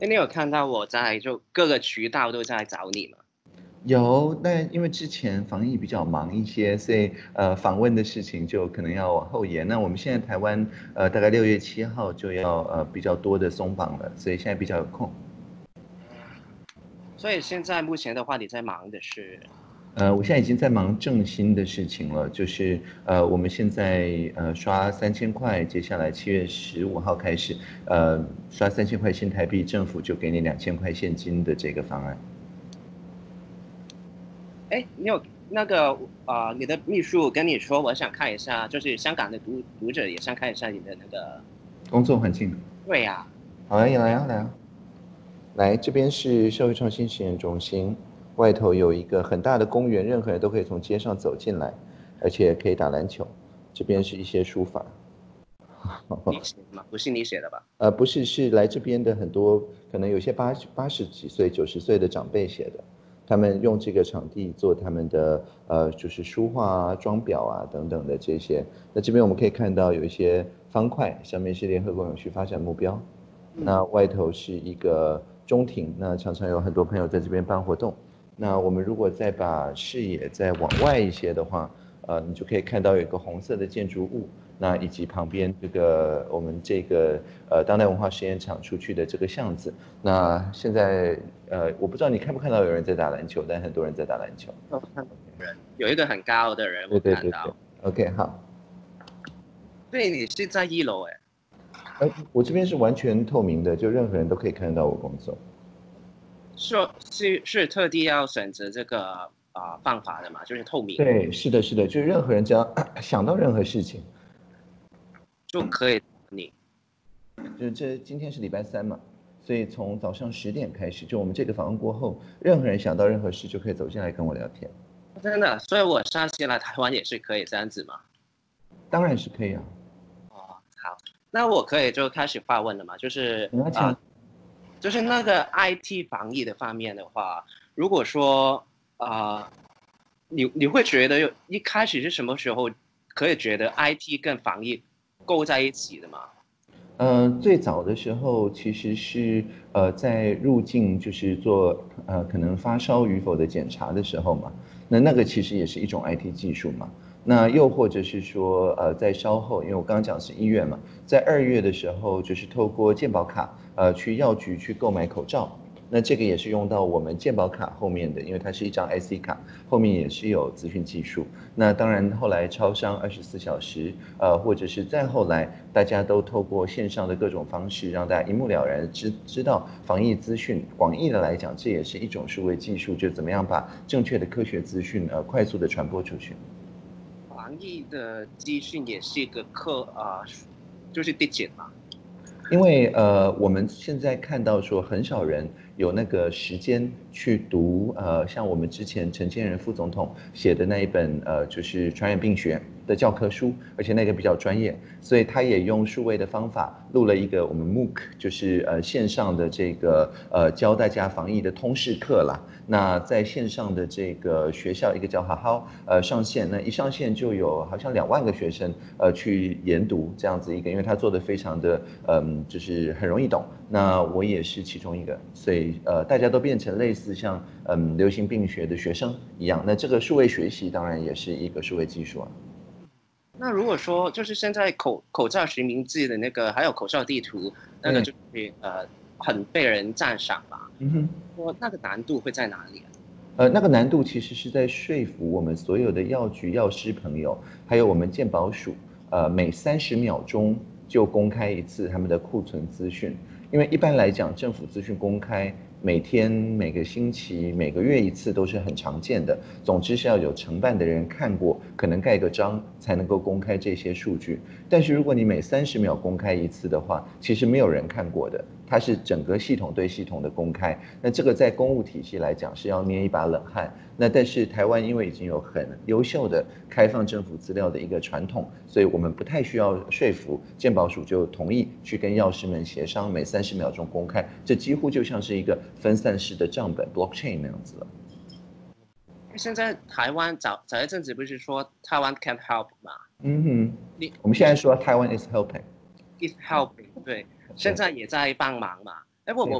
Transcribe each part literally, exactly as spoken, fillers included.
哎，你有看到我在就各个渠道都在找你吗？ 有，但因为之前防疫比较忙一些，所以呃访问的事情就可能要往后延。那我们现在台湾呃大概六月七号就要呃比较多的松绑了，所以现在比较有空。 所以现在目前的话，你在忙的是？ 呃，我现在已经在忙正新的事情了，就是呃我们现在呃刷三千块，接下来七月十五号开始，呃刷三千块新台币，政府就给你两千块现金的这个方案。 哎，你有那个啊、呃你的秘书跟你说，我想看一下，就是香港的读读者也想看一下你的那个。 工作环境。 对呀、 好啊，来啊，来啊。来，这边是社会创新实验中心，外头有一个很大的公园，任何人都可以从街上走进来，而且可以打篮球。这边是一些书法， 你写的吗？不是你写的吧？ 呃，不是，是来这边的很多，可能有些八十八十几岁、九十岁的长辈写的，他们用这个场地做他们的呃，就是书画啊、装裱啊等等的这些。那这边我们可以看到有一些方块，上面是联合国永续发展目标， 嗯， 那外头是一个中庭，那常常有很多朋友在这边办活动。那我们如果再把视野再往外一些的话，呃，你就可以看到有一个红色的建筑物，那以及旁边这个我们这个呃当代文化实验场出去的这个巷子。那现在呃，我不知道你看不看到有人在打篮球，但很多人在打篮球。 我看到人有一个很高的人， 对我对对对看到。 ，OK，好。 对，你是在一楼哎。 呃，我这边是完全透明的，就任何人都可以看得到我工作。 说是是特地要选择这个啊、方法的嘛，就是透明对，是的，是的，就是任何人只要想到任何事情， 就可以你。 就是这今天是礼拜三嘛，所以从早上十点开始，就我们这个访问过后，任何人想到任何事就可以走进来跟我聊天。 真的，所以我上次来台湾也是可以这样子嘛。 当然是可以啊， 哦，好，那我可以就开始发问了嘛，就是啊、 你要讲。 呃就是那个 I T 防疫的方面的话，如果说啊、呃你你会觉得有一开始是什么时候可以觉得 I T 跟防疫勾在一起的吗？ 呃，最早的时候其实是呃在入境就是做呃可能发烧与否的检查的时候嘛，那那个其实也是一种 I T 技术嘛。那又或者是说呃在稍后，因为我刚刚讲是一月嘛，在二月的时候就是透过健保卡呃去药局去购买口罩。那这个也是用到我们健保卡后面的，因为它是一张 I C 卡，后面也是有资讯技术。那当然后来超商二十四小时，呃，或者是再后来，大家都透过线上的各种方式，让大家一目了然知知道防疫资讯。广义的来讲，这也是一种数位技术，就怎么样把正确的科学资讯呃快速的传播出去。 防疫的资讯也是一个课啊、呃就是 digit 嘛。 因为呃，我们现在看到说很少人有那个时间去读呃，像我们之前陈建仁副总统写的那一本呃，就是传染病学的教科书，而且那个比较专业，所以他也用数位的方法录了一个我们 M O O C，就是呃线上的这个呃教大家防疫的通识课啦。那在线上的这个学校，一个叫好好呃上线，那一上线就有好像两万个学生呃去研读这样子一个，因为他做的非常的嗯就是很容易懂。那我也是其中一个，所以呃大家都变成类似像嗯流行病学的学生一样。那这个数位学习当然也是一个数位技术啊。 那如果说就是现在口口罩实名制的那个，还有口罩地图，那个对， 就是呃很被人赞赏吧？ 嗯哼。 说那个难度会在哪里啊？ 呃，那个难度其实是在说服我们所有的药局药师朋友，还有我们健保署，呃，每三十秒钟就公开一次他们的库存资讯。因为一般来讲，政府资讯公开，每天、每个星期、每个月一次都是很常见的。总之是要有承办的人看过，可能盖个章才能够公开这些数据。但是如果你每三十秒公开一次的话，其实没有人看过的，它是整个系统对系统的公开。那这个在公务体系来讲是要捏一把冷汗。那但是台湾因为已经有很优秀的开放政府资料的一个传统，所以我们不太需要说服健保署就同意去跟药师们协商，每三十秒钟公开，这几乎就像是一个分散式的账本 blockchain 那样子了。 现在台湾早早一阵子不是说台湾 can't help 嘛？ 嗯哼， 你我们现在说台湾 is helping。 is helping，对，现对在也在帮忙嘛。哎，我对。 我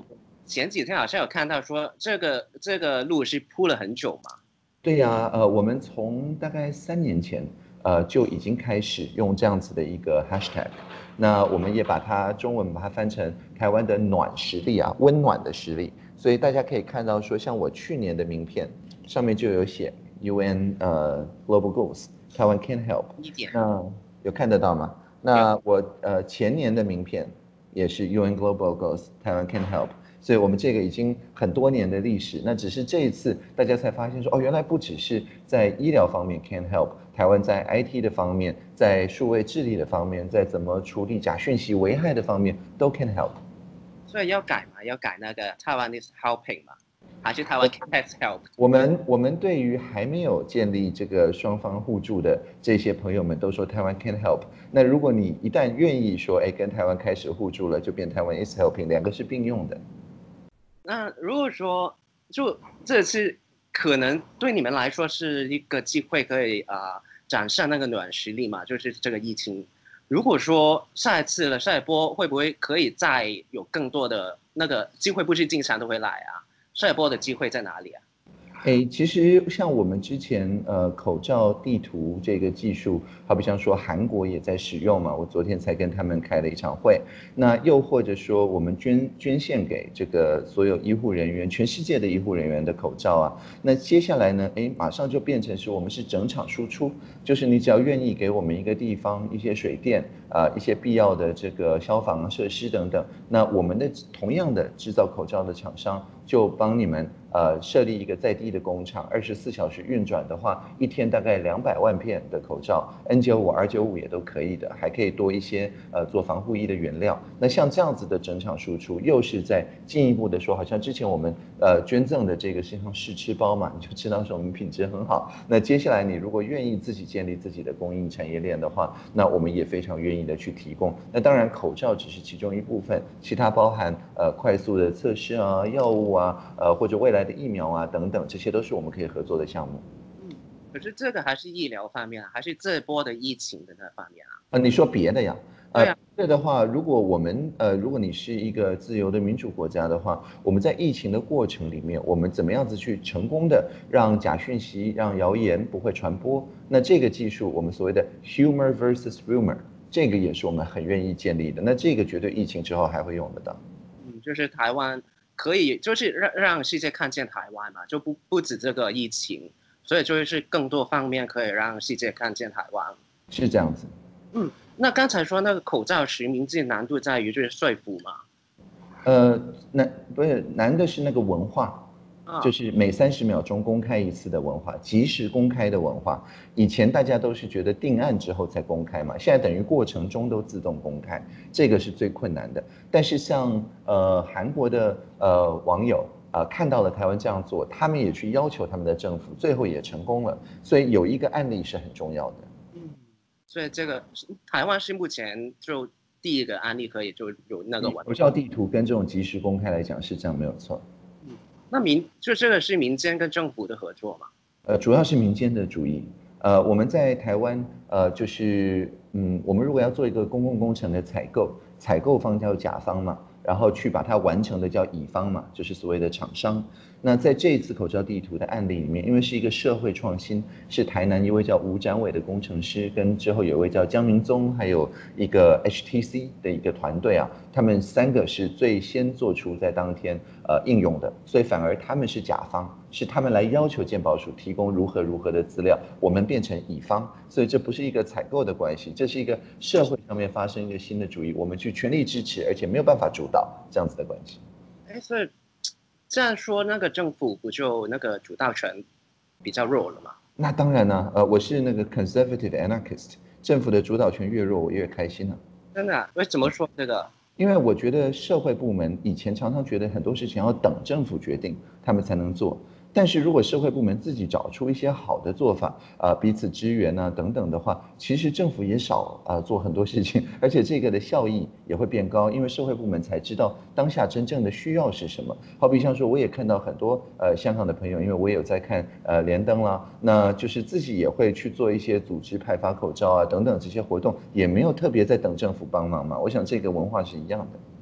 前几天好像有看到说这个这个路是铺了很久嘛。 对呀，呃，我们从大概三年前，呃，就已经开始用这样子的一个 hashtag，那我们也把它中文把它翻成台湾的暖实力啊，温暖的实力。所以大家可以看到说，像我去年的名片上面就有写 U N 呃 Global Goals，台湾 Can Help， 一点那有看得到吗？那我呃前年的名片也是 U N Global Goals，台湾 Can Help。所以我们这个已经很多年的历史，那只是这一次大家才发现说，哦，原来不只是在医疗方面 can help，台湾在 I T 的方面，在数位治理的方面，在怎么处理假讯息危害的方面都 can help。 所以要改嘛，要改那个台湾 is helping 嘛，还是台湾 has help？ 我们我们对于还没有建立这个双方互助的这些朋友们都说台湾 can help。那如果你一旦愿意说，哎，跟台湾开始互助了，就变台湾 is helping，两个是并用的。 那如果说，就这次可能对你们来说是一个机会，可以啊、呃、展示那个软实力嘛，就是这个疫情。如果说下一次了，下一波会不会可以再有更多的那个机会？不是经常都会来啊，下一波的机会在哪里啊？ 哎，其实像我们之前呃口罩地图这个技术，好比像说韩国也在使用嘛，我昨天才跟他们开了一场会。那又或者说我们捐捐献给这个所有医护人员，全世界的医护人员的口罩啊，那接下来呢，哎，马上就变成是我们是整场输出，就是你只要愿意给我们一个地方一些水电啊、呃，一些必要的这个消防设施等等，那我们的同样的制造口罩的厂商就帮你们。呃，设立一个在地的工厂，二十四小时运转的话，一天大概两百万片的口罩 ，N 九五、R 九五也都可以的，还可以多一些呃做防护衣的原料。那像这样子的整场输出，又是在进一步的说，好像之前我们呃捐赠的这个是像试吃包嘛，你就知道说我们品质很好。那接下来你如果愿意自己建立自己的供应产业链的话，那我们也非常愿意的去提供。那当然口罩只是其中一部分，其他包含呃快速的测试啊、药物啊，呃或者未来的疫苗啊等等，这些都是我们可以合作的项目。 嗯，可是这个还是医疗方面啊，还是这波的疫情的那方面啊？ 呃，你说别的呀？呃， 对啊。 这的话，如果我们呃，如果你是一个自由的民主国家的话，我们在疫情的过程里面，我们怎么样子去成功的让假讯息、让谣言不会传播？那这个技术，我们所谓的 humor versus rumor，这个也是我们很愿意建立的。那这个绝对疫情之后还会用得到。 嗯，就是台湾可以，就是让让世界看见台湾嘛，就不不止这个疫情，所以就是更多方面可以让世界看见台湾。 是这样子。 嗯，那刚才说那个口罩实名制难度在于就是说服嘛。 呃，难不是难的是那个文化， 啊， 就是每三十秒钟公开一次的文化，及时公开的文化。以前大家都是觉得定案之后才公开嘛，现在等于过程中都自动公开，这个是最困难的。但是像呃韩国的呃网友啊、呃、看到了台湾这样做，他们也去要求他们的政府，最后也成功了。所以有一个案例是很重要的。 嗯，所以这个台湾是目前就第一个案例可以就有那个文。 口罩地图跟这种及时公开来讲是这样没有错。 嗯，那民就这个是民间跟政府的合作嘛？ 呃，主要是民间的主义。呃，我们在台湾，呃，就是嗯，我们如果要做一个公共工程的采购，采购方叫甲方嘛，然后去把它完成的叫乙方嘛，就是所谓的厂商。那在这一次口罩地图的案例里面，因为是一个社会创新，是台南一位叫吴展伟的工程师，跟之后有一位叫江明宗，还有一个 H T C 的一个团队啊，他们三个是最先做出在当天呃应用的，所以反而他们是甲方，是他们来要求健保署提供如何如何的资料，我们变成乙方，所以这不是一个采购的关系，这是一个社会上面发生一个新的主义，我们去全力支持，而且没有办法主导这样子的关系。 哎，所以这样说，那个政府不就那个主导权比较弱了吗？ 那当然呢、啊，呃，我是那个 conservative anarchist，政府的主导权越弱，我越开心啊。 真的、啊？为什么说这个？ 因为我觉得社会部门以前常常觉得很多事情要等政府决定，他们才能做。但是如果社会部门自己找出一些好的做法，啊、呃，彼此支援啊等等的话，其实政府也少啊、呃、做很多事情，而且这个的效益也会变高，因为社会部门才知道当下真正的需要是什么。好比像说，我也看到很多呃香港的朋友，因为我也有在看呃连登啦，那就是自己也会去做一些组织派发口罩啊等等这些活动，也没有特别在等政府帮忙嘛。我想这个文化是一样的。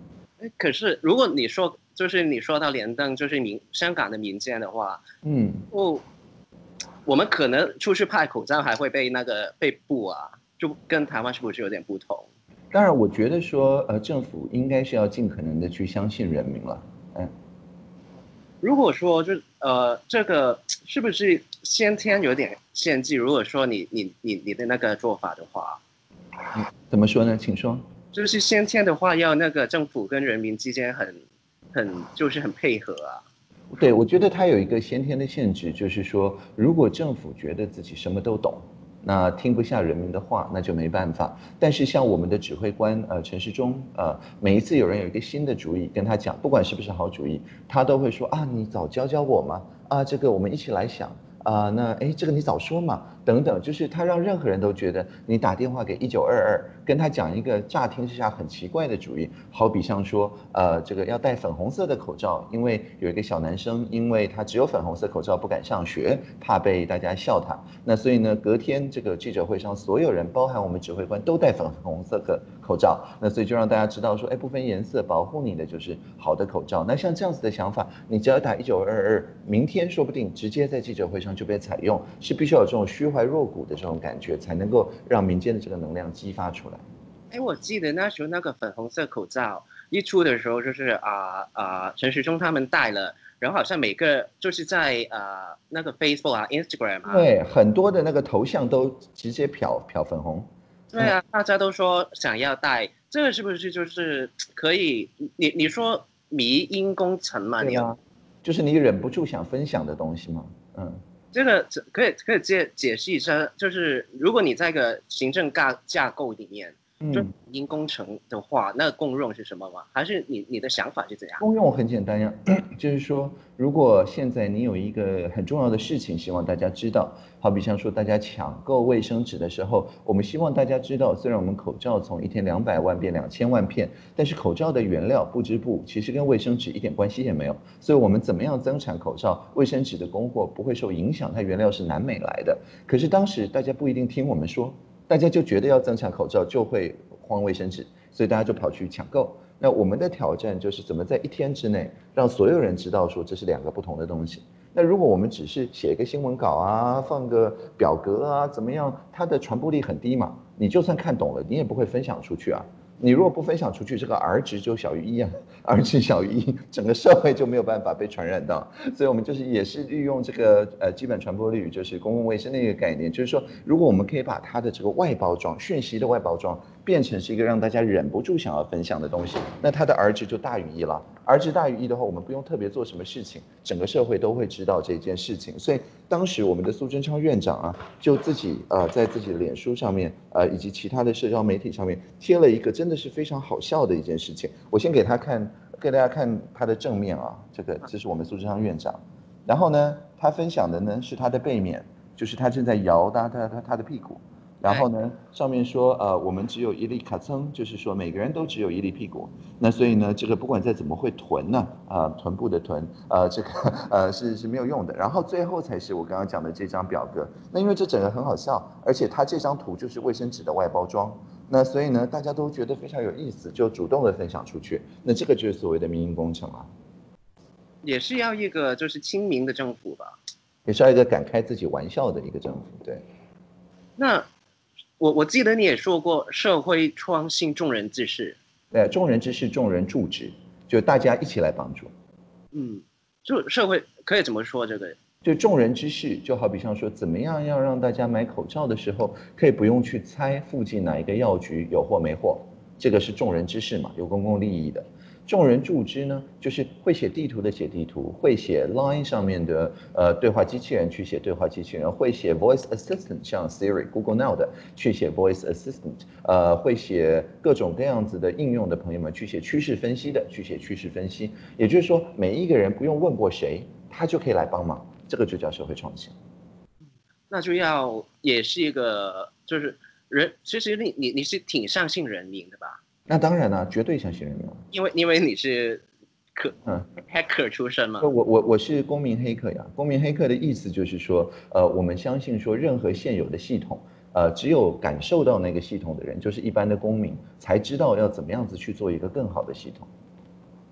可是如果你说就是你说到连登，就是民香港的民间的话， 嗯， 哦，我们可能出去派口罩还会被那个被捕啊，就跟台湾是不是有点不同？ 当然，我觉得说，呃，政府应该是要尽可能的去相信人民了。嗯， 如果说就呃这个是不是先天有点限制？如果说你你你你的那个做法的话， 怎么说呢？请说。 就是先天的话，要那个政府跟人民之间很很就是很配合啊。 对，我觉得它有一个先天的限制，就是说，如果政府觉得自己什么都懂，那听不下人民的话，那就没办法。但是像我们的指挥官呃陈时中，呃每一次有人有一个新的主意跟他讲，不管是不是好主意，他都会说啊，你早教教我嘛，啊，这个我们一起来想。啊、那哎，这个你早说嘛，等等，就是他让任何人都觉得你打电话给一九二二，跟他讲一个乍听之下很奇怪的主意，好比像说，呃，这个要戴粉红色的口罩，因为有一个小男生，因为他只有粉红色口罩不敢上学，怕被大家笑他，那所以呢，隔天这个记者会上，所有人，包含我们指挥官，都戴粉红色的口罩，那所以就让大家知道说，哎，不分颜色，保护你的就是好的口罩。那像这样子的想法，你只要打一九二二，明天说不定直接在记者会上就被采用，是必须要有这种虚怀若谷的这种感觉，才能够让民间的这个能量激发出来。 哎，我记得那时候那个粉红色口罩一出的时候，就是啊啊、陈时中他们戴了，然后好像每个就是在呃那个 Facebook 啊、Instagram 啊， 对，很多的那个头像都直接漂漂粉红。嗯， 对啊，大家都说想要戴，这个是不是就是可以？你你说迷因工程嘛？你有对啊，就是你忍不住想分享的东西嘛。嗯这个可以可以解解释一下，就是如果你在一个行政架架构里面，就嗯。 迷因工程的话，那个功用是什么吗？还是你你的想法是怎样？ 功用很简单呀，就是说，如果现在你有一个很重要的事情，希望大家知道，好比像说大家抢购卫生纸的时候，我们希望大家知道，虽然我们口罩从一天两百万变两千万片，但是口罩的原料不织布其实跟卫生纸一点关系也没有，所以我们怎么样增产口罩，卫生纸的供货不会受影响，它原料是南美来的。可是当时大家不一定听我们说，大家就觉得要增产口罩就会慌卫生纸，所以大家就跑去抢购。那我们的挑战就是怎么在一天之内让所有人知道说这是两个不同的东西。那如果我们只是写一个新闻稿啊，放个表格啊，怎么样，它的传播力很低嘛。你就算看懂了，你也不会分享出去啊。你如果不分享出去，这个 R 值就小于一啊，R 值小于一，整个社会就没有办法被传染到。所以我们就是也是利用这个呃基本传播率，就是公共卫生的一个概念，就是说，如果我们可以把它的这个外包装、讯息的外包装变成是一个让大家忍不住想要分享的东西，那它的 R 值就大于一了。R 值大于一的话，我们不用特别做什么事情，整个社会都会知道这件事情。所以当时我们的苏贞昌院长啊，就自己呃在自己的脸书上面呃以及其他的社交媒体上面贴了一个真的是非常好笑的一件事情。我先给他看，给大家看他的正面啊，这个这是我们苏贞昌院长。然后呢，他分享的呢是他的背面，就是他正在摇他他他他的屁股。然后呢，上面说，呃，我们只有一粒卡噌，就是说每个人都只有一粒屁股。那所以呢，这个不管再怎么会臀呢，啊、呃，臀部的臀，呃，这个呃是是没有用的。然后最后才是我刚刚讲的这张表格。那因为这整个很好笑，而且它这张图就是卫生纸的外包装。那所以呢，大家都觉得非常有意思，就主动的分享出去。那这个就是所谓的民营工程啊， 也是要一个就是亲民的政府吧？ 也是要一个敢开自己玩笑的一个政府，对。 那我我记得你也说过，社会创新，众人治事。 呃，众人之事，众人助之，就大家一起来帮助。 嗯，就社会可以怎么说这个？ 就众人之事，就好比像说，怎么样要让大家买口罩的时候，可以不用去猜附近哪一个药局有货没货，这个是众人之事嘛，有公共利益的。众人助之呢，就是会写地图的写地图，会写 Line 上面的呃对话机器人去写对话机器人，会写 Voice Assistant 像 Siri、Google Now 的去写 Voice Assistant，呃，会写各种各样子的应用的朋友们去写趋势分析的去写趋势分析。也就是说，每一个人不用问过谁，他就可以来帮忙，这个就叫社会创新。 那就要也是一个就是人，其实你你你是挺相信人民的吧？ 那当然了，绝对相信人民了。 因为因为你是科嗯， hacker 出身嘛。 我我我是公民黑客呀。公民黑客的意思就是说，呃，我们相信说，任何现有的系统，呃，只有感受到那个系统的人，就是一般的公民，才知道要怎么样子去做一个更好的系统。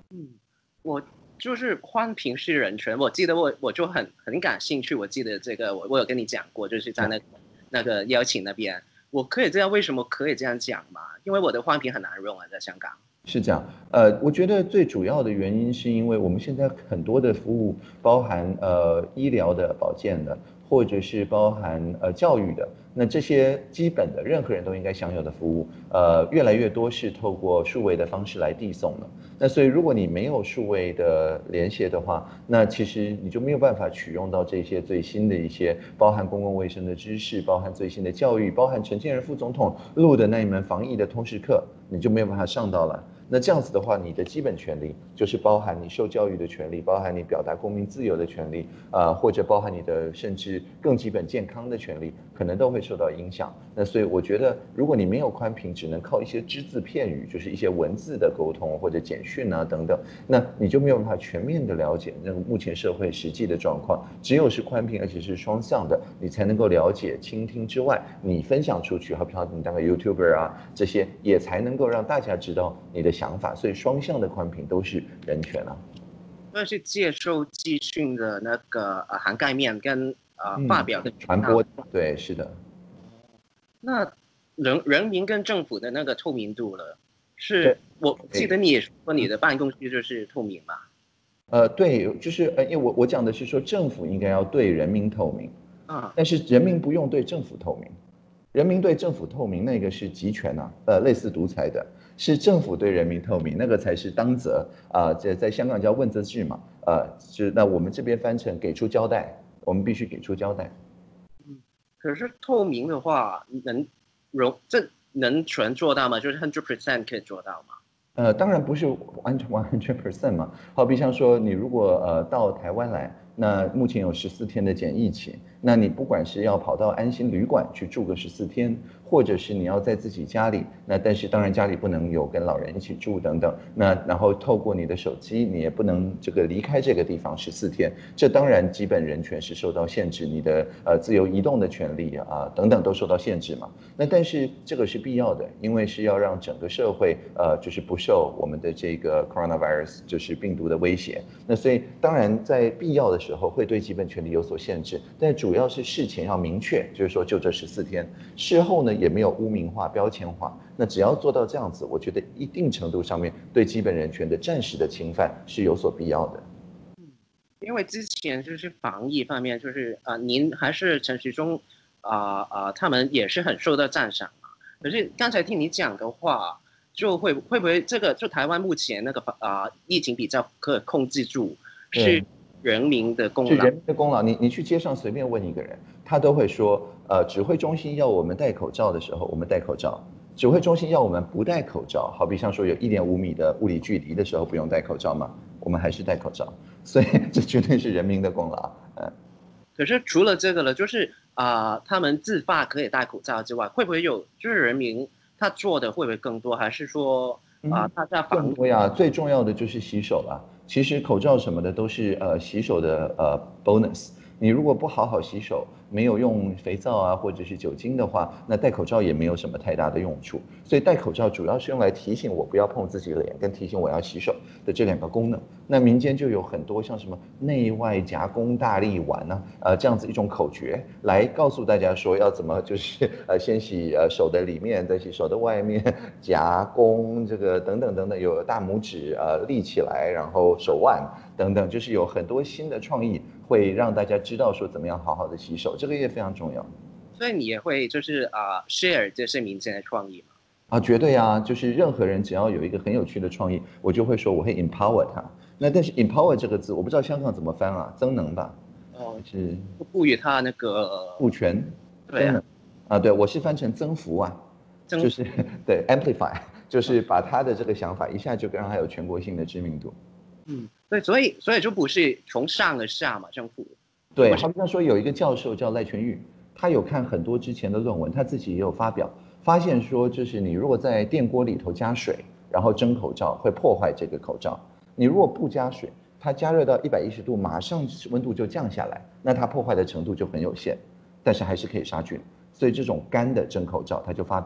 嗯，我就是宽屏是人权，我记得我我就很很感兴趣，我记得这个我我有跟你讲过，就是在那那个邀请那边，我可以这样，为什么可以这样讲吗？因为我的宽屏很难用啊，在香港。 是这样，呃，我觉得最主要的原因是因为我们现在很多的服务包含呃医疗的、保健的，或者是包含呃教育的，那这些基本的任何人都应该享有的服务，呃，越来越多是透过数位的方式来递送的。那所以如果你没有数位的连接的话，那其实你就没有办法取用到这些最新的一些包含公共卫生的知识，包含最新的教育，包含陈建仁副总统录的那一门防疫的通识课，你就没有办法上到了。那这样子的话，你的基本权利就是包含你受教育的权利，包含你表达公民自由的权利，呃，或者包含你的甚至更基本健康的权利，可能都会受到影响。那所以我觉得，如果你没有宽屏，只能靠一些只字片语，就是一些文字的沟通或者简讯啊等等，那你就没有办法全面的了解那个目前社会实际的状况。只有是宽屏，而且是双向的，你才能够了解、倾听之外，你分享出去，好比你当个 YouTuber 啊，这些也才能够让大家知道你的想法。所以双向的宽屏都是人权啊。 那是接受资讯的那个呃涵盖面跟呃发嗯， 表的传播，对，是的。 那人人民跟政府的那个透明度了， 对， 是我记得你也说你的办公室就是透明嘛？ 呃，对，就是呃，因为我我讲的是说政府应该要对人民透明， 啊， 但是人民不用对政府透明。人民对政府透明，那个是集权呐、啊，呃，类似独裁的，是政府对人民透明，那个才是当责啊。这、呃、在香港叫问责制嘛，呃，是那我们这边翻成给出交代，我们必须给出交代。 嗯，可是透明的话，能容这能全做到吗？就是 hundred percent 可以做到吗？ 呃，当然不是完全 one hundred percent 嘛。好比像说，你如果呃到台湾来，那目前有十四天的检疫期，那你不管是要跑到安心旅馆去住个十四天，或者是你要在自己家里，那但是当然家里不能有跟老人一起住等等，那然后透过你的手机，你也不能这个离开这个地方十四天，这当然基本人权是受到限制，你的呃自由移动的权利啊等等都受到限制嘛。那但是这个是必要的，因为是要让整个社会呃就是不受我们的这个 coronavirus 就是病毒的威胁。那所以当然在必要的时候会对基本权利有所限制，但主要是事前要明确，就是说就这十四天，事后呢也没有污名化、标签化。那只要做到这样子，我觉得一定程度上面对基本人权的暂时的侵犯是有所必要的。 因为之前就是防疫方面，就是啊、呃，您还是陈时中啊啊、呃呃，他们也是很受到赞赏嘛。可是刚才听你讲的话，就会会不会这个就台湾目前那个啊、呃、疫情比较可控制住， 对， 是人民的功劳？ 是人民的功劳。你你去街上随便问一个人，他都会说，呃，指挥中心要我们戴口罩的时候，我们戴口罩；指挥中心要我们不戴口罩，好比像说有一点五米的物理距离的时候不用戴口罩嘛，我们还是戴口罩。所以这绝对是人民的功劳。嗯， 可是除了这个了，就是啊、呃，他们自发可以戴口罩之外，会不会有就是人民他做的会不会更多？还是说啊、呃， 嗯， 大家防更多呀，最重要的就是洗手了。其实口罩什么的都是呃洗手的呃 bonus。你如果不好好洗手，没有用肥皂啊或者是酒精的话，那戴口罩也没有什么太大的用处。所以戴口罩主要是用来提醒我不要碰自己的脸，跟提醒我要洗手的这两个功能。那民间就有很多像什么内外夹攻大力丸呢、啊，呃这样子一种口诀，来告诉大家说要怎么就是呃先洗呃手的里面，再洗手的外面，夹攻这个等等等等，有大拇指呃立起来，然后手腕等等，就是有很多新的创意，会让大家知道说怎么样好好的洗手，这个也非常重要。 所以你也会就是啊、呃、share 这些民间的创意嘛？ 啊，绝对啊，就是任何人只要有一个很有趣的创意，我就会说我会 empower 他。那但是 empower 这个字，我不知道香港怎么翻啊，增能吧， 哦， 是赋予他那个， 赋权， 对啊， 增能啊，对我是翻成增幅啊，就征服， 是对 amplify，就是把他的这个想法一下就让他有全国性的知名度。 嗯，对，所以所以就不是从上而下嘛，政府就对， 不是， 好比方说有一个教授叫赖全玉，他有看很多之前的论文，他自己也有发表，发现说就是你如果在电锅里头加水，然后蒸口罩会破坏这个口罩。你如果不加水，它加热到一百一十度，马上温度就降下来，那它破坏的程度就很有限，但是还是可以杀菌。所以这种干的蒸口罩，他就发表，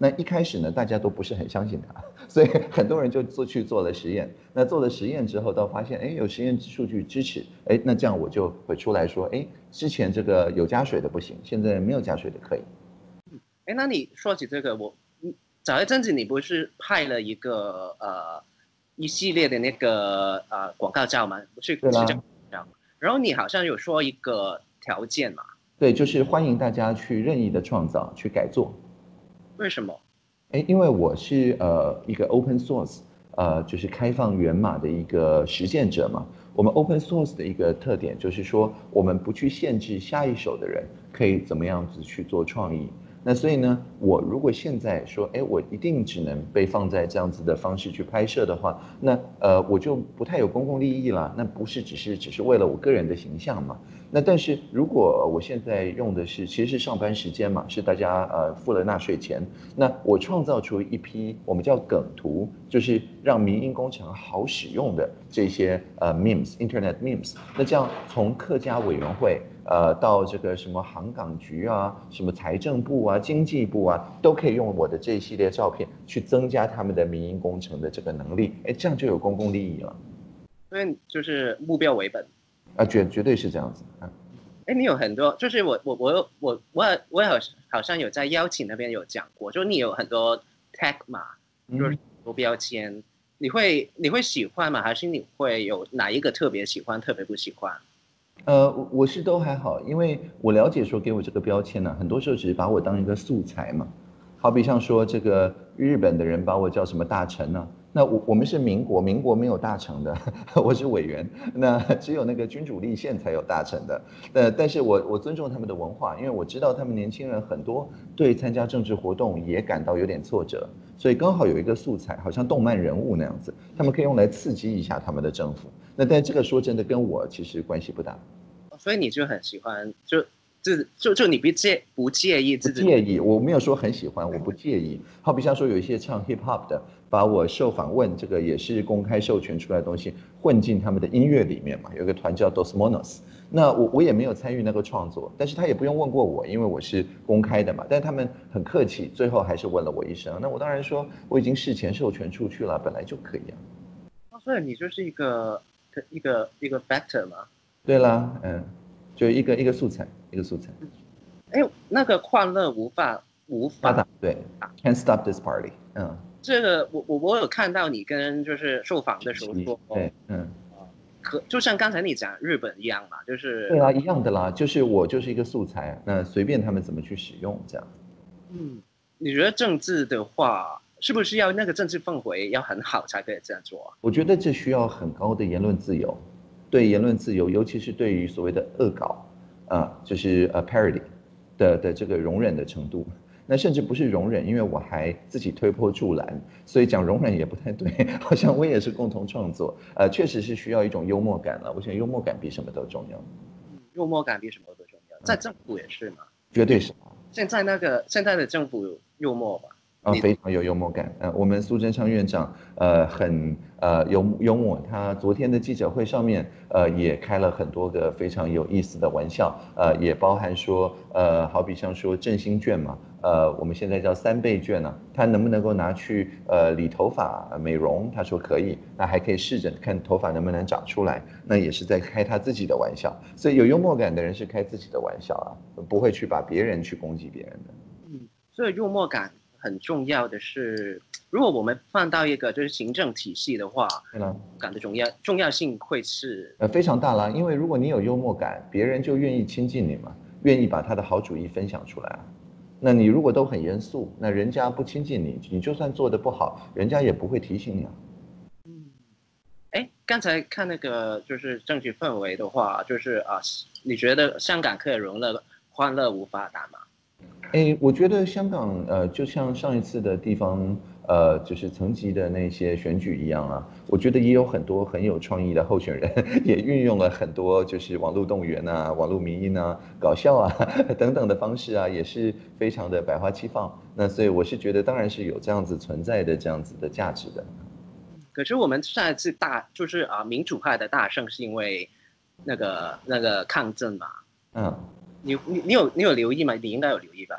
那一开始呢，大家都不是很相信他，所以很多人就做去做了实验。那做了实验之后，到发现，哎，有实验数据支持，哎，那这样我就会出来说，哎，之前这个有加水的不行，现在没有加水的可以。 哎，那你说起这个，我早一阵子你不是拍了一个呃一系列的那个呃广告照吗？不是是这对啦， 样，然后你好像有说一个条件嘛？ 对，就是欢迎大家去任意的创造，去改作。 为什么？ 哎，因为我是呃一个 open source，呃，就是开放源码的一个实践者嘛。我们 open source 的一个特点就是说，我们不去限制下一手的人可以怎么样子去做创意。那所以呢，我如果现在说，哎，我一定只能被放在这样子的方式去拍摄的话，那呃我就不太有公共利益了。那不是只是只是为了我个人的形象嘛？那但是如果我现在用的是其实是上班时间嘛，是大家呃付了纳税钱，那我创造出一批我们叫梗图，就是让民营工程好使用的这些呃 memes，internet memes。那这样从客家委员会呃到这个什么航港局啊，什么财政部啊、经济部啊，都可以用我的这一系列照片去增加他们的民营工程的这个能力，哎，这样就有公共利益了。 因为就是目标为本。 啊，绝绝对是这样子啊。 哎，你有很多，就是我我我我我我好好像有在邀请那边有讲过，就你有很多 tag 嘛，就是嗯。 很多标签，你会你会喜欢吗？还是你会有哪一个特别喜欢，特别不喜欢？ 呃，我我是都还好，因为我了解说给我这个标签呢，很多时候只是把我当一个素材嘛。好比像说这个日本的人把我叫什么大臣呢？那我我们是民国，民国没有大臣的，我是委员，那只有那个君主立宪才有大臣的。呃，但是我我尊重他们的文化，因为我知道他们年轻人很多对参加政治活动也感到有点挫折，所以刚好有一个素材，好像动漫人物那样子，他们可以用来刺激一下他们的政府。那但这个说真的跟我其实关系不大。 所以你就很喜欢，就自就就你不介不介意不自己介意，我没有说很喜欢，我不介意。好比像说有一些唱 hip hop 的，把我受访问这个也是公开授权出来的东西混进他们的音乐里面嘛，有个团叫 Dos Monos，那我我也没有参与那个创作，但是他也不用问过我，因为我是公开的嘛。但是他们很客气，最后还是问了我一声，那我当然说我已经事前授权出去了，本来就可以啊。 哦，所以你就是一个一个一个 factor 嘛。 对啦，嗯，就一个一个素材，一个素材。 哎，那个欢乐无法无法搭档对，Can't stop this party，嗯。 这个我我我有看到你跟就是受访的时候说， 对，嗯。 可就像刚才你讲日本一样嘛，就是对啊，一样的啦，就是我就是一个素材，那随便他们怎么去使用这样。 嗯，你觉得政治的话，是不是要那个政治氛围要很好才可以这样做啊？ 我觉得这需要很高的言论自由，对言论自由，尤其是对于所谓的恶搞，啊，就是呃 parody 的的这个容忍的程度。那甚至不是容忍，因为我还自己推波助澜，所以讲容忍也不太对，好像我也是共同创作，呃，确实是需要一种幽默感了。我想幽默感比什么都重要。 嗯，幽默感比什么都重要，在政府也是嘛。 绝对是。 现在那个现在的政府有幽默吧？ 啊，非常有幽默感。呃，我们苏贞昌院长，呃，很呃幽幽默。他昨天的记者会上面，呃，也开了很多个非常有意思的玩笑，呃，也包含说，呃，好比像说振兴券嘛，呃，我们现在叫三倍券呢，他能不能够拿去呃理头发、美容？他说可以，那还可以试着看头发能不能长出来，那也是在开他自己的玩笑。所以有幽默感的人是开自己的玩笑啊，不会去把别人去攻击别人的。 嗯，所以幽默感很重要的是，如果我们放到一个就是行政体系的话， 对了。 感的重要重要性会是呃，非常大啦，因为如果你有幽默感，别人就愿意亲近你嘛，愿意把他的好主意分享出来啊。那你如果都很严肃，那人家不亲近你，你就算做得不好，人家也不会提醒你啊。 嗯，哎，刚才看那个就是政局氛围的话，就是啊，你觉得香港可以容纳欢乐无法打吗？ 哎，我觉得香港呃，就像上一次的地方呃，就是层级的那些选举一样啊，我觉得也有很多很有创意的候选人，也运用了很多就是网络动员啊、网络民音啊、搞笑啊等等的方式啊，也是非常的百花齐放。那所以我是觉得，当然是有这样子存在的这样子的价值的。 可是我们上一次大就是啊民主派的大胜是因为那个那个抗争嘛， 嗯。 你你你有你有留意吗？你应该有留意吧？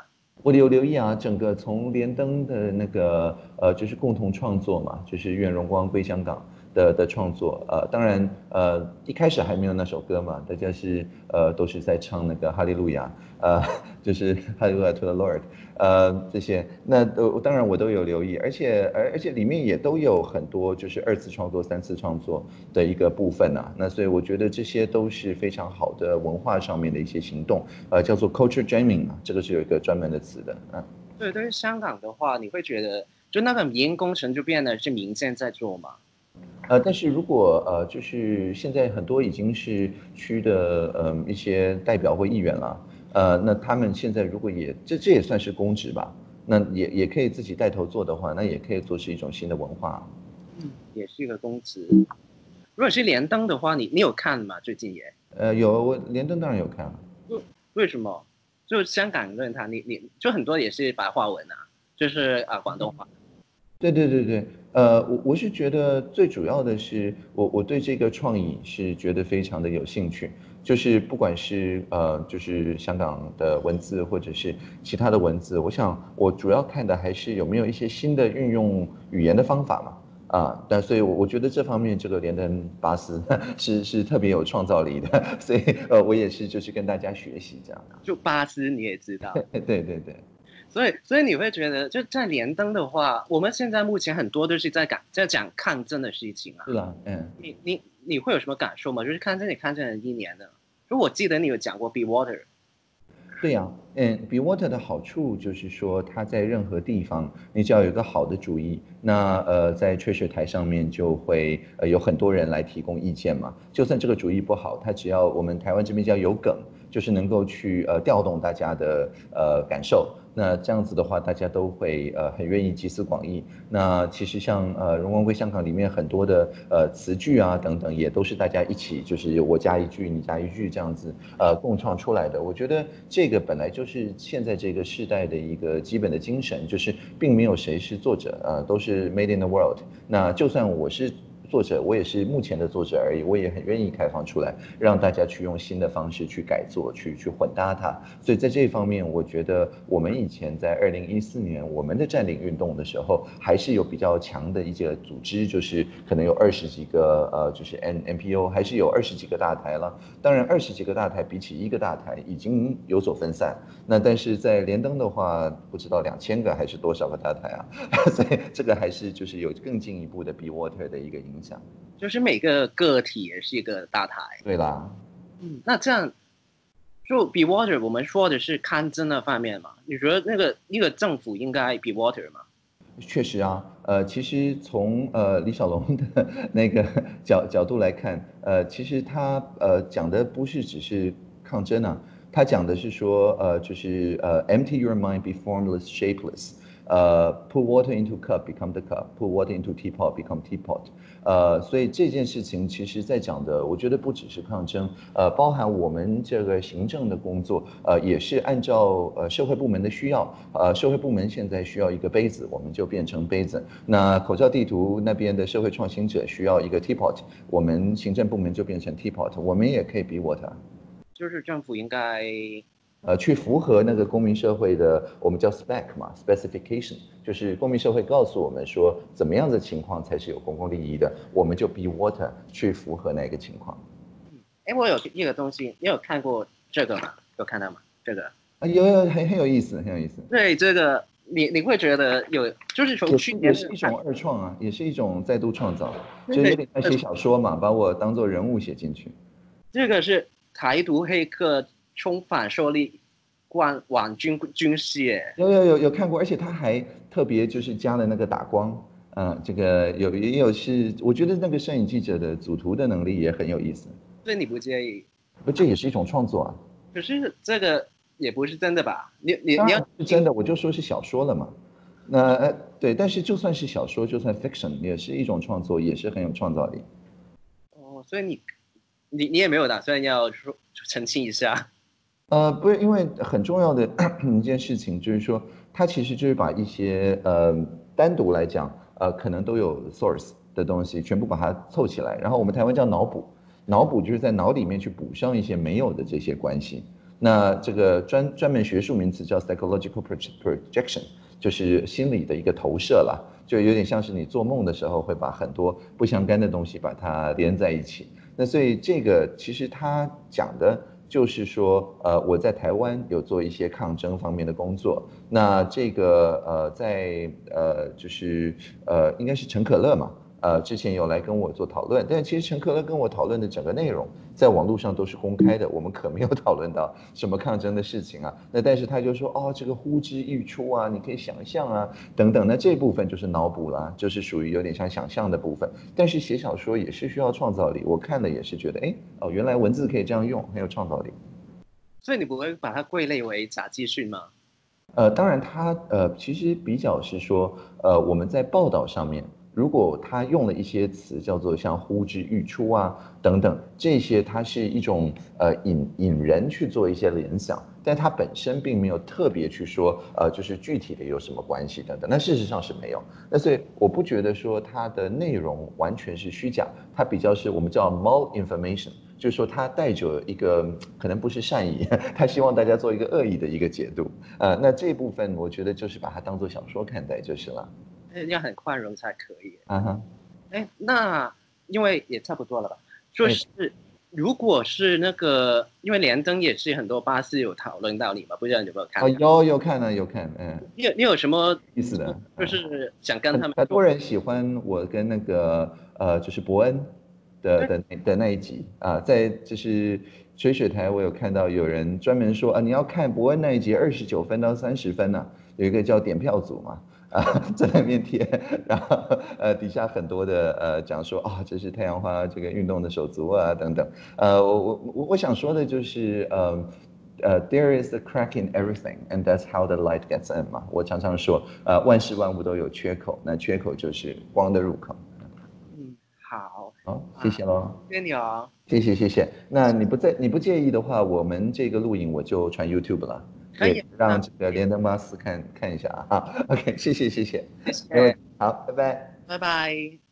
我有留意啊，整个从连登的那个呃，就是共同创作嘛，就是愿荣光归香港的的创作，呃，当然呃一开始还没有那首歌嘛，大家是呃都是在唱那个哈利路亚，呃就是哈利路亚 to the Lord，呃这些，那都当然我都有留意，而且而而且里面也都有很多就是二次创作、三次创作的一个部分啊，那所以我觉得这些都是非常好的文化上面的一些行动，呃叫做 culture jamming 嘛，这个是有一个专门的词的，嗯。 对，但是香港的话，你会觉得就那个民营工程就变得是民间在做嘛？ 呃，但是如果呃，就是现在很多已经是区的呃一些代表或议员了，呃，那他们现在如果也这这也算是公职吧，那也也可以自己带头做的话，那也可以做是一种新的文化。 嗯，也是一个公职。如果是连登的话，你你有看吗？最近也？ 呃，有我连登当然有看啊。 为什么？就香港论坛，你你就很多也是白话文啊，就是啊广东话。 对对对对，呃，我我是觉得最主要的是，我我对这个创意是觉得非常的有兴趣，就是不管是呃，就是香港的文字或者是其他的文字，我想我主要看的还是有没有一些新的运用语言的方法嘛，啊，但所以我我觉得这方面这个连登巴斯是是特别有创造力的，所以呃，我也是就是跟大家学习这样。 就巴斯你也知道， 对对对。 所以所以你会觉得，就在连登的话，我们现在目前很多都是在讲在讲抗争的事情啊。 是啦，嗯。 你你你会有什么感受吗？就是抗争，你抗争了一年了，就我记得你有讲过 Be Water。 对呀，嗯，Be Water 的好处就是说，它在任何地方，你只要有一个好的主意，那呃，在吹水台上面就会呃有很多人来提供意见嘛。就算这个主意不好，它只要我们台湾这边叫有梗，就是能够去呃调动大家的呃感受。那这样子的话，大家都会呃很愿意集思广益。那其实像呃荣光归香港里面很多的呃词句啊等等，也都是大家一起，就是我加一句，你加一句这样子呃共创出来的。我觉得这个本来就是现在这个时代的一个基本的精神，就是并没有谁是作者，呃，都是 made in the world。那就算我是作者，我也是目前的作者而已，我也很愿意开放出来，让大家去用新的方式去改作，去去混搭它。所以在这方面，我觉得我们以前在二零一四年我们的占领运动的时候，还是有比较强的一些组织，就是可能有二十几个呃，就是 N N P O，还是有二十几个大台了。当然，二十几个大台比起一个大台已经有所分散。那但是在连登的话，不知道两千个还是多少个大台啊？所以这个还是就是有更进一步的 Be Water 的一个影响。 就是每个个体也是一个大台。 对啦。 嗯，那这样就 Be Water，我们说的是抗争的方面嘛？你觉得那个一个政府应该 Be Water 吗？ 确实啊，呃，其实从呃李小龙的那个角角度来看，呃，其实他呃讲的不是只是抗争啊，他讲的是说，呃，就是呃 empty your mind, be formless, shapeless，呃，put water into cup, become the cup, put water into teapot, become teapot。呃，所以这件事情其实在讲的，我觉得不只是抗争，呃，包含我们这个行政的工作，呃，也是按照呃社会部门的需要，呃，社会部门现在需要一个杯子，我们就变成杯子。那口罩地图那边的社会创新者需要一个 teapot，我们行政部门就变成 teapot，我们也可以 be water。 就是政府应该呃，去符合那个公民社会的，我们叫 spec 嘛，specification，就是公民社会告诉我们说，怎么样的情况才是有公共利益的，我们就 be water 去符合那个情况。 哎，我有一个东西，你有看过这个吗？有看到吗？这个啊，有有很很有意思，很有意思。 对，这个你你会觉得有，就是从去年也是一种二创啊，也是一种再度创造，就有点像写小说嘛，把我当做人物写进去。 这个是台独黑客冲反受力冠网军军事， 有有有有看过，而且他还特别就是加了那个打光，嗯，这个有也有是，我觉得那个摄影记者的组图的能力也很有意思。 所以你不介意？ 不，这也是一种创作啊。 可是这个也不是真的吧？你你当然你要是真的，我就说是小说了嘛。那呃对，但是就算是小说，就算 fiction，也是一种创作，也是很有创造力。 哦，所以你你你也没有打算要说澄清一下？ 呃，不是，因为很重要的一件事情就是说，它其实就是把一些呃单独来讲，呃可能都有 source 的东西，全部把它凑起来，然后我们台湾叫脑补，脑补就是在脑里面去补上一些没有的这些关系。 那这个专专门学术名词叫 psychological projection， 就是心理的一个投射啦，就有点像是你做梦的时候会把很多不相干的东西把它连在一起。那所以这个其实他讲的就是说，呃，我在台湾有做一些抗争方面的工作。那这个呃，在呃就是呃应该是陈可乐嘛。呃，之前有来跟我做讨论，但其实陈可乐跟我讨论的整个内容，在网络上都是公开的，我们可没有讨论到什么抗争的事情啊。那但是他就说，哦，这个呼之欲出啊，你可以想象啊，等等。那这部分就是脑补啦，就是属于有点像想象的部分。但是写小说也是需要创造力，我看了也是觉得，哎，哦，原来文字可以这样用，很有创造力。 所以你不会把它归类为杂技训吗？ 呃，当然他呃，其实比较是说，呃，我们在报道上面，如果他用了一些词叫做像呼之欲出啊等等，这些它是一种呃引引人去做一些联想，但它本身并没有特别去说呃就是具体的有什么关系等等，那事实上是没有。那所以我不觉得说它的内容完全是虚假，它比较是我们叫 malinformation。就是说，他带着一个可能不是善意，他希望大家做一个恶意的一个解读，呃，那这部分我觉得就是把它当做小说看待就是了。 要很宽容才可以。 啊哈， 哎，那因为也差不多了吧？就哎， 是如果是那个，因为连登也是很多巴士有讨论到你嘛，不知道你有没有哦， 看？ 有有看了有看，嗯， 你有你有什么意思的， 就嗯， 是想跟他们说？ 很很多人喜欢我跟那个呃，就是伯恩的对， 的的那一集啊，在就是水水台，我有看到有人专门说啊，你要看伯恩那一集二十九分到三十分呢、有一个叫点票组嘛。啊，在那边贴，然后呃底下很多的呃讲说啊，这是太阳花这个运动的手足啊等等，呃我我我我想说的就是呃呃 there is a crack in everything and that's how the light gets in 嘛，我常常说呃万事万物都有缺口，那缺口就是光的入口。 嗯，好好，谢啊， 谢喽， 谢谢你哦。 谢谢谢谢。那你不在你不介意的话，我们这个录影我就传 YouTube 了，也可以，那让这个连登巴斯看看一下啊。OK，谢谢谢谢， 谢谢， 没问题，好，拜拜。 拜拜。